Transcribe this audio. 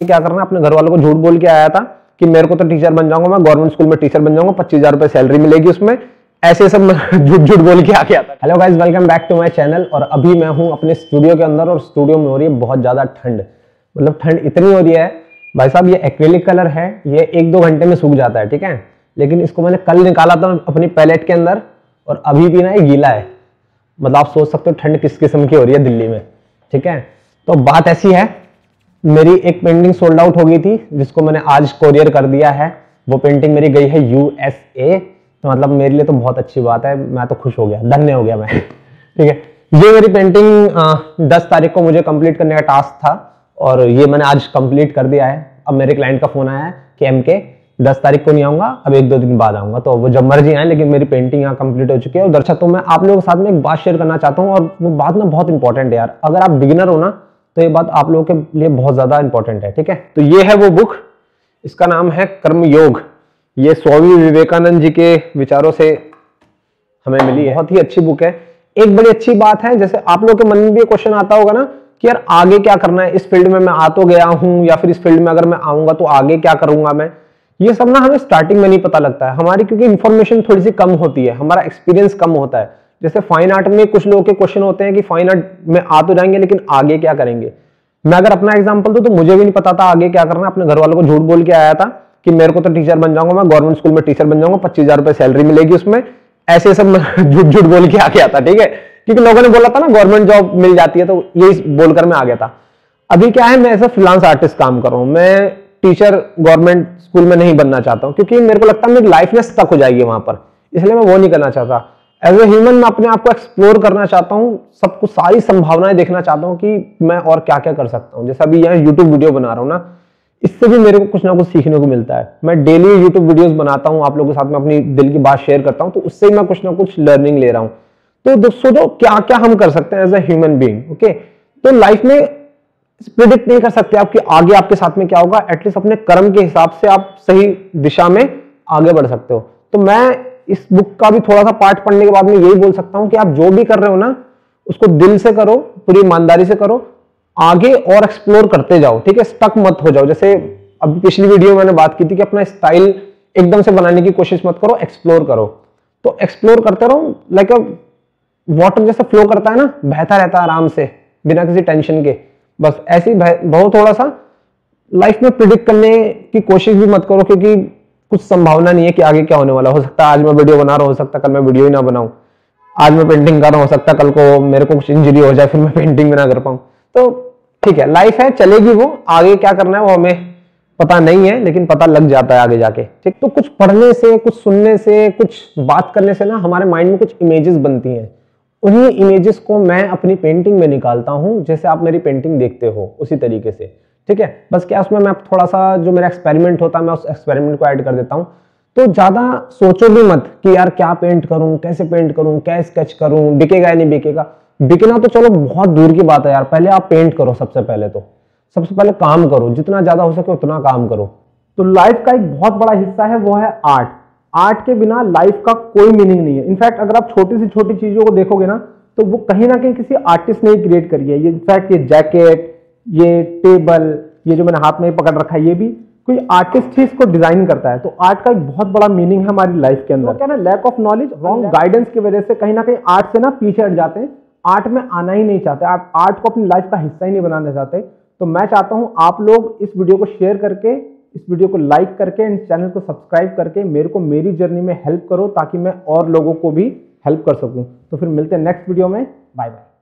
क्या करना, अपने घर वालों को झूठ बोल के आया था कि मेरे को तो टीचर बन जाऊंगा, मैं गवर्नमेंट स्कूल में टीचर बन जाऊंगा, 25,000 रुपए सैलरी मिलेगी उसमें, ऐसे सब झूठ झूठ बोल के आके आता। Hello guys, welcome back to my channel. और अभी मैं हूं अपने स्टूडियो के अंदर और स्टूडियो में हो रही है बहुत ज्यादा ठंड। मतलब ठंड इतनी हो रही है भाई साहब, ये एक्रेलिक कलर है, ये 1-2 घंटे में सूख जाता है, ठीक है। लेकिन इसको मैंने कल निकाला था अपनी पैलेट के अंदर और अभी भी ना ये गीला है। मतलब आप सोच सकते हो ठंड किस किस्म की हो रही है दिल्ली में, ठीक है। तो बात ऐसी है, मेरी एक पेंटिंग सोल्ड आउट हो गई थी जिसको मैंने आज कोरियर कर दिया है। वो पेंटिंग मेरी गई है USA। तो मतलब मेरे लिए तो बहुत अच्छी बात है, मैं तो खुश हो गया, धन्य हो गया मैं ठीक है। ये मेरी पेंटिंग 10 तारीख को मुझे कंप्लीट करने का टास्क था और ये मैंने आज कंप्लीट कर दिया है। अब मेरे क्लाइंट का फोन आया है कि MK 10 तारीख को नहीं आऊंगा, अब 1-2 दिन बाद आऊंगा, तो वो जब मर्जी आए, लेकिन मेरी पेंटिंग यहाँ कंप्लीट हो चुकी है। और दर्शक, तो मैं आप लोगों के साथ में एक बात शेयर करना चाहता हूँ और वो बात ना बहुत इंपॉर्टेंट है यार। अगर आप बिगिनर हो ना तो ये बात आप लोगों के लिए बहुत ज्यादा इंपॉर्टेंट है, ठीक है। तो ये है वो बुक, इसका नाम है कर्मयोग। ये स्वामी विवेकानंद जी के विचारों से हमें मिली है, बहुत ही अच्छी बुक है। एक बड़ी अच्छी बात है, जैसे आप लोगों के मन में भी क्वेश्चन आता होगा ना कि यार आगे क्या करना है, इस फील्ड में मैं आ तो गया हूं, या फिर इस फील्ड में अगर मैं आऊंगा तो आगे क्या करूंगा मैं। ये सब ना हमें स्टार्टिंग में नहीं पता लगता है हमारी, क्योंकि इंफॉर्मेशन थोड़ी सी कम होती है, हमारा एक्सपीरियंस कम होता है। जैसे फाइन आर्ट में कुछ लोगों के क्वेश्चन होते हैं कि फाइन आर्ट में आ तो जाएंगे लेकिन आगे क्या करेंगे। मैं अगर अपना एग्जांपल दूं तो मुझे भी नहीं पता था आगे क्या करना। अपने घर वालों को झूठ बोल के आया था कि मेरे को तो टीचर बन जाऊंगा, मैं गवर्नमेंट स्कूल में टीचर बन जाऊंगा, 25,000 रुपए सैलरी मिलेगी उसमें, ऐसे सब झूठ झूठ बोल के आके आता, ठीक है। क्योंकि लोगों ने बोला था ना गवर्नमेंट जॉब मिल जाती है, तो यही बोलकर मैं आ गया था। अभी क्या है, मैं एज ए फ्रीलांस आर्टिस्ट काम कर रहा हूं। मैं टीचर गवर्नमेंट स्कूल में नहीं बनना चाहता हूं, क्योंकि मेरे को लगता है मेरी लाइफ में स्टक हो जाएगी वहां पर, इसलिए मैं वो नहीं करना चाहता। एज ए ह्यूमन मैं अपने आप को एक्सप्लोर करना चाहता हूँ, सब कुछ सारी संभावनाएं देखना चाहता हूँ कि मैं और क्या क्या कर सकता हूँ। जैसे अभी यहाँ यूट्यूब वीडियो बना रहा हूँ ना, इससे भी मेरे को कुछ ना कुछ सीखने को मिलता है। मैं डेली यूट्यूब वीडियोस बनाता हूँ, आप लोगों के साथ में अपनी दिल की बात शेयर करता हूँ, तो उससे मैं कुछ ना कुछ लर्निंग ले रहा हूँ। तो दोस्तों, तो क्या क्या हम कर सकते हैं as a human being, okay. तो लाइफ में प्रिडिक्ट नहीं कर सकते आप कि आगे आपके साथ में क्या होगा। एटलीस्ट अपने कर्म के हिसाब से आप सही दिशा में आगे बढ़ सकते हो। तो मैं इस बुक का भी थोड़ा सा पार्ट पढ़ने के बाद में यही बोल सकता हूं कि आप जो भी कर रहे हो ना, उसको दिल से करो, पूरी ईमानदारी से करो, आगे और एक्सप्लोर करते जाओ, ठीक है। स्टक मत हो जाओ। जैसे अभी पिछली वीडियो में मैंने बात की थी कि अपना स्टाइल एकदम से बनाने की कोशिश मत करो, एक्सप्लोर करो। तो एक्सप्लोर करते रहो, लाइक वाटर जैसे फ्लो करता है ना, बहता रहता है आराम से बिना किसी टेंशन के। बस ऐसे ही बहुत थोड़ा सा लाइफ में प्रिडिक्ट करने की कोशिश भी मत करो, क्योंकि कुछ संभावना नहीं है कि आगे क्या होने वाला। हो सकता है आज मैं वीडियो बना रहा हूं, हो सकता है कल मैं वीडियो ही ना बनाऊं। आज मैं पेंटिंग कर रहा हूं, हो सकता है कल को मेरे को कुछ इंजरी हो जाए, फिर मैं पेंटिंग भी ना कर पाऊं। तो ठीक है, लाइफ है, चलेगी वो। आगे क्या करना है वो हमें पता नहीं है, लेकिन पता लग जाता है आगे जाके, ठीक। तो कुछ पढ़ने से, कुछ सुनने से, कुछ बात करने से ना हमारे माइंड में कुछ इमेजेस बनती हैं। उन्हीं इमेजेस को मैं अपनी पेंटिंग में निकालता हूं, जैसे आप मेरी पेंटिंग देखते हो उसी तरीके से, ठीक है। बस क्या उसमें मैं थोड़ा सा जो मेरा एक्सपेरिमेंट होता है, मैं उस एक्सपेरिमेंट को ऐड कर देता हूं। तो ज्यादा सोचो भी मत कि यार क्या पेंट करूं, कैसे पेंट करूं, क्या स्केच करूं, बिकेगा या नहीं बिकेगा। बिकना तो चलो बहुत दूर की बात है यार, पहले आप पेंट करो। सबसे पहले काम करो, जितना ज्यादा हो सके उतना काम करो। तो लाइफ का एक बहुत बड़ा हिस्सा है वो है आर्ट। आर्ट के बिना लाइफ का कोई मीनिंग नहीं है। इनफैक्ट अगर आप छोटी से छोटी चीजों को देखोगे ना, तो वो कहीं ना कहीं किसी आर्टिस्ट ने ही क्रिएट करी है। ये इनफैक्ट ये जैकेट, ये टेबल, ये जो मैंने हाथ में पकड़ रखा है, ये भी कोई आर्टिस्ट ही इसको डिजाइन करता है। तो आर्ट का एक बहुत बड़ा मीनिंग है हमारी लाइफ के अंदर। तो क्या ना, lack of knowledge, wrong guidance की वजह से कहीं ना कहीं आर्ट से ना पीछे हट जाते हैं, आर्ट में आना ही नहीं चाहते, आप आर्ट को अपनी लाइफ का हिस्सा ही नहीं बनाना चाहते। तो मैं चाहता हूं आप लोग इस वीडियो को शेयर करके, इस वीडियो को लाइक करके, इस चैनल को सब्सक्राइब करके मेरे को मेरी जर्नी में हेल्प करो, ताकि मैं और लोगों को भी हेल्प कर सकूं। तो फिर मिलते हैं नेक्स्ट वीडियो में। Bye bye.